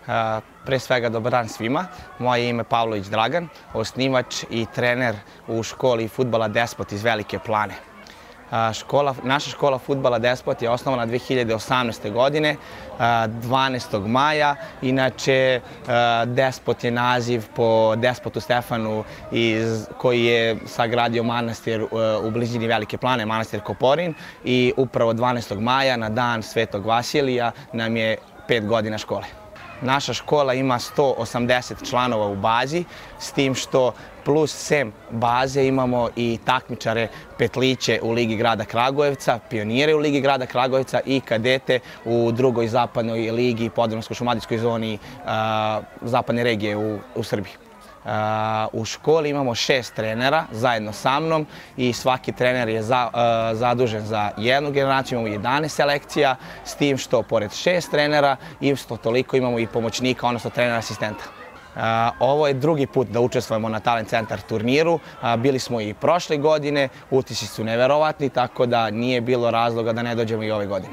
Pre svega dobar dan svima. Moje ime je Pavlović Dragan, osnivač i trener u školi fudbala Despot iz Velike Plane. Naša škola fudbala Despot je osnovana 2018. godine, 12. maja. Inače, Despot je naziv po despotu Stefanu koji je sagradio manastir u blizini Velike Plane, manastir Koporin. I upravo 12. maja, na dan Svetog Vasilija, nam je 5 godina škole. Naša škola ima 180 članova u bazi, s tim što plus sem baze imamo i takmičare petliće u Ligi grada Kragujevca, pionire u Ligi grada Kragujevca i kadete u drugoj zapadnoj ligi, Podravsko-šumadijskoj zoni zapadne regije u Srbiji. U školi imamo 6 trenera zajedno sa mnom i svaki trener je zadužen za jednu generaciju. Imamo 11 selekcija, s tim što pored 6 trenera isto toliko imamo i pomoćnika, odnosno trenera asistenta. Ovo je drugi put da učestvujemo na Talent Centar turniru. Bili smo i prošle godine, utisci su neverovatni, tako da nije bilo razloga da ne dođemo i ove godine.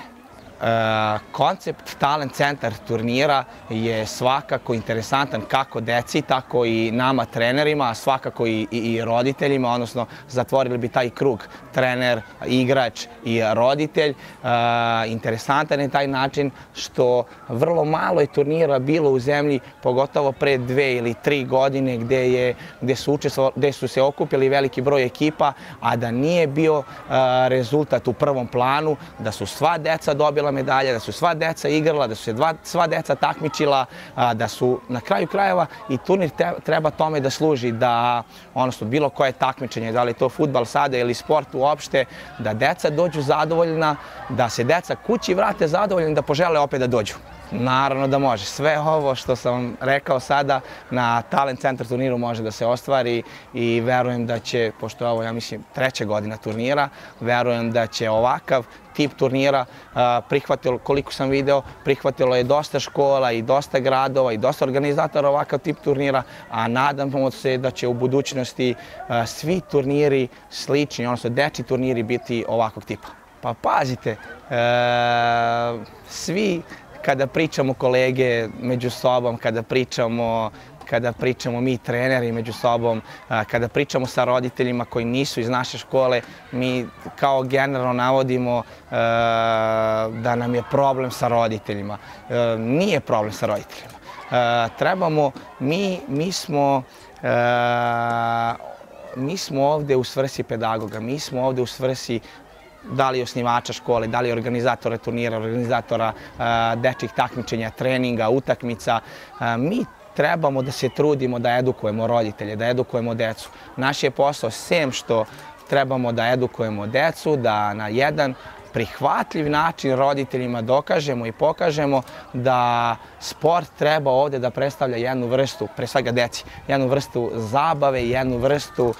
Koncept Talent Centar turnira je svakako interesantan kako deci, tako i nama trenerima, a svakako i roditeljima, odnosno zatvorili bi taj krug trener, igrač i roditelj. Interesantan je taj način što vrlo malo je turnira bilo u zemlji, pogotovo pre 2 ili 3 godine gde su se okupili veliki broj ekipa, a da nije bio rezultat u prvom planu, da su sva deca dobila medalje, da su sva deca igrala, da su se sva deca takmičila, da su na kraju krajeva i turnir treba tome da služi, da, odnosno bilo koje takmičenje, da li je to fudbal sada ili sport uopšte, da deca dođu zadovoljna, da se deca kući vrate zadovoljni, da požele opet da dođu. Naravno da može. Sve ovo što sam vam rekao sada na Talent Centar turniru može da se ostvari i verujem da će, pošto je ovo, ja mislim, 3. godina turnira, verujem da će ovakav tip turnira koliko sam video, prihvatilo je dosta škola i dosta gradova i dosta organizatora ovakav tip turnira, a nadamo se da će u budućnosti svi turniri slični, odnosno dečji turniri biti ovakvog tipa. Pa pazite, svi kada pričamo kolege među sobom, kada pričamo mi treneri među sobom, kada pričamo sa roditeljima koji nisu iz naše škole, mi kao generalno navodimo da nam je problem sa roditeljima. Nije problem sa roditeljima. Mi smo ovde u svrsi pedagoga, mi smo ovde u svrsi da li osnivača škole, da li organizatora turnira, organizatora dečjih takmičenja, treninga, utakmica. Mi trebamo da se trudimo da edukujemo roditelje, da edukujemo decu. Naš je posao, sem što trebamo da edukujemo decu, da na jedan prihvatljiv način roditeljima dokažemo i pokažemo da sport treba ovde da predstavlja jednu vrstu, pre svega deci, jednu vrstu zabave, jednu vrstu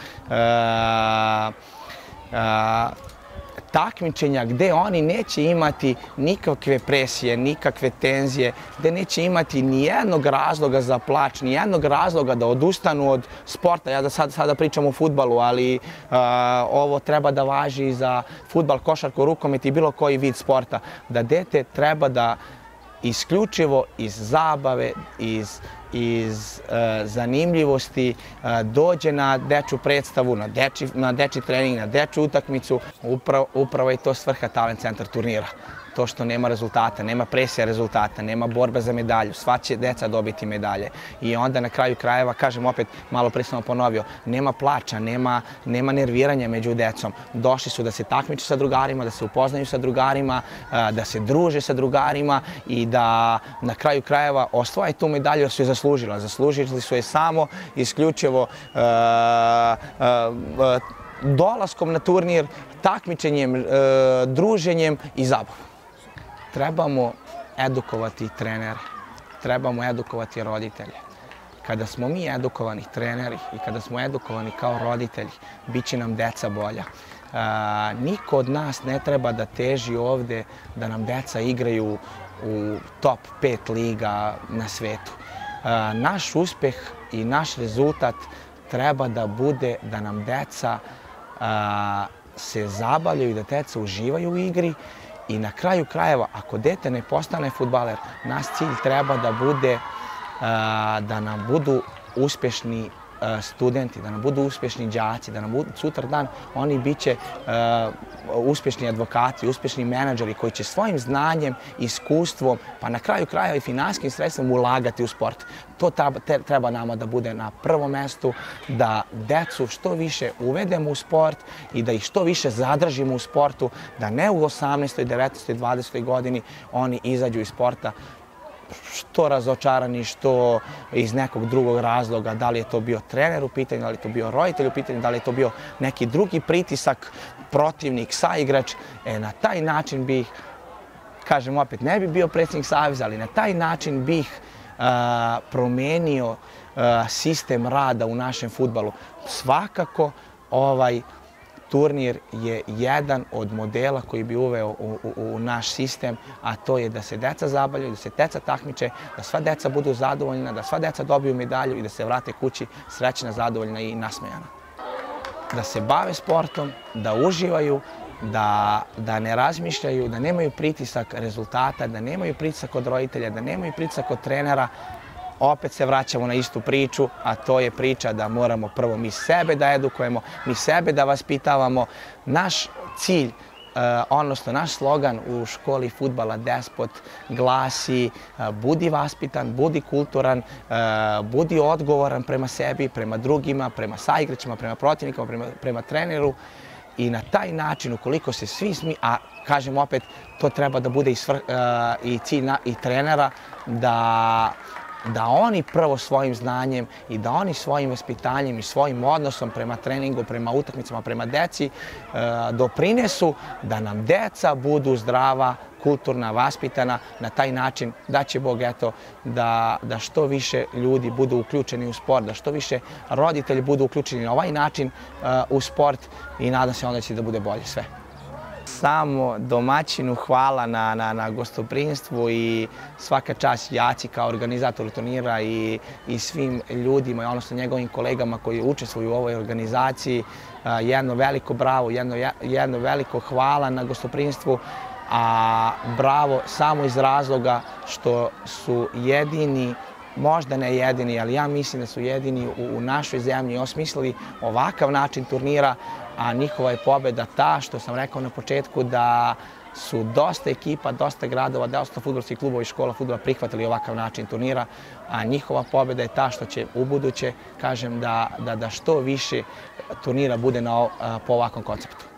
takmičenja gde oni neće imati nikakve presije, nikakve tenzije, gde neće imati nijednog razloga za plač, nijednog razloga da odustanu od sporta. Ja da sada pričam o fudbalu, ali ovo treba da važi i za fudbal, košarku, rukomet i bilo koji vid sporta. Da dete treba da isključivo iz zabave, iz zanimljivosti dođe na dečju predstavu, na dečji trening, na dečju utakmicu. Upravo je to svrha Talent Centar turnira. To što nema rezultata, nema presija rezultata, nema borba za medalju, sva će deca dobiti medalje. I onda na kraju krajeva, kažem opet, malo pre sam ponovio, nema plača, nema nerviranja među decom. Došli su da se takmiče sa drugarima, da se upoznaju sa drugarima, da se druže sa drugarima i da na kraju krajeva osvoje tu medalju jer su je zaslužila. Zaslužili su je samo isključivo dolaskom na turnir, takmičenjem, druženjem i zabavom. Trebamo edukovati trenere, trebamo edukovati roditelje. Kada smo mi edukovani treneri i kada smo edukovani kao roditelji, bit će nam deca bolja. Niko od nas ne treba da teži ovde da nam deca igraju u top 5 liga na svetu. Naš uspeh i naš rezultat treba da bude da nam deca se zabavljaju, da deca uživaju u igri i na kraju krajeva, ako dete ne postane fudbaler, naš cilj treba da bude da nam budu uspješni studenti, da nam budu uspješni đaci, da nam budu sutra dan oni bit će uspješni advokati, uspješni menadžeri koji će svojim znanjem, iskustvom, pa na kraju kraja i finansijskim sredstvom ulagati u sport. To treba nama da bude na prvom mestu, da decu što više uvedemo u sport i da ih što više zadržimo u sportu, da ne u 18., 19., 20. godini oni izađu iz sporta što razočarani, što iz nekog drugog razloga, da li je to bio trener u pitanju, da li je to bio roditelj u pitanju, da li je to bio neki drugi pritisak, protivnik, saigrač. Na taj način bih, kažem opet, ne bi bio predsjednik saveza, ali na taj način bih promenio sistem rada u našem fudbalu. Svakako ovaj turnir je jedan od modela koji bi uveo u naš sistem, a to je da se deca zabavljaju, da se deca takmiče, da sva deca budu zadovoljna, da sva deca dobiju medalju i da se vrate kući srećna, zadovoljna i nasmejana. Da se bave sportom, da uživaju, da ne razmišljaju, da nemaju pritisak rezultata, da nemaju pritisak od roditelja, da nemaju pritisak od trenera. Opet se vraćamo na istu priču, a to je priča da moramo prvo mi sebe da edukujemo, mi sebe da vaspitavamo. Naš cilj, odnosno naš slogan u školi fudbala Despot glasi budi vaspitan, budi kulturan, budi odgovoran prema sebi, prema drugima, prema saigračima, prema protivnikama, prema treneru. I na taj način, ukoliko se svi a kažem opet, to treba da bude i cilj i trenera, da oni prvo svojim znanjem i da oni svojim vaspitanjem i svojim odnosom prema treningu, prema utakmicama, prema deci doprinesu da nam deca budu zdrava, kulturna, vaspitana. Na taj način da će Bog da što više ljudi budu uključeni u sport, da što više roditelji budu uključeni na ovaj način u sport i nadam se onda će da bude bolje sve. Samo domaćinu hvala na gostoprimstvu i svaka čast Jaci kao organizatoru turnira i svim ljudima, odnosno njegovim kolegama koji učestvuju u ovoj organizaciji. Jedno veliko bravo, jedno veliko hvala na gostoprimstvu, a bravo samo iz razloga što su jedini, možda ne jedini, ali ja mislim da su jedini u našoj zemlji osmislili ovakav način turnira, a njihova je pobjeda ta što sam rekao na početku da su dosta ekipa, dosta gradova, dosta fudbalskih klubova i škola fudbala prihvatili ovakav način turnira, a njihova pobjeda je ta što će ubuduće, kažem, da što više turnira bude po ovakvom konceptu.